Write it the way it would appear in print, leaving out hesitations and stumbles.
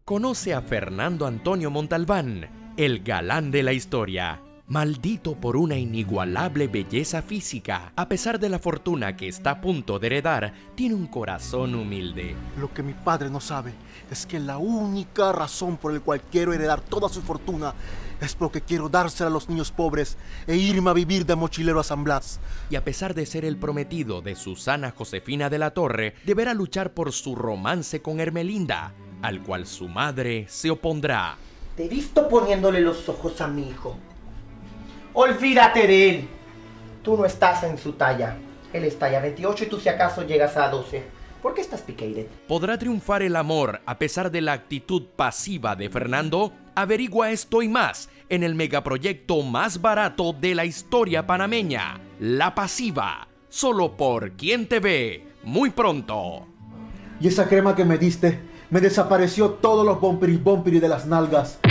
Conoce a Fernando Antonio Montalbán, el galán de la historia. Maldito por una inigualable belleza física, a pesar de la fortuna que está a punto de heredar, tiene un corazón humilde. Lo que mi padre no sabe es que la única razón por la cual quiero heredar toda su fortuna es porque quiero dársela a los niños pobres e irme a vivir de mochilero a San Blas. Y a pesar de ser el prometido de Susana Josefina de la Torre, deberá luchar por su romance con Ermelinda, al cual su madre se opondrá. Te he visto poniéndole los ojos a mi hijo. Olvídate de él. Tú no estás en su talla. Él es talla 28 y tú si acaso llegas a 12. ¿Por qué estás piqueire? ¿Podrá triunfar el amor a pesar de la actitud pasiva de Fernando? Averigua esto y más en el megaproyecto más barato de la historia panameña, La Pasiva, solo por Quién Te Ve, muy pronto. Y esa crema que me diste me desapareció todos los bompiris de las nalgas.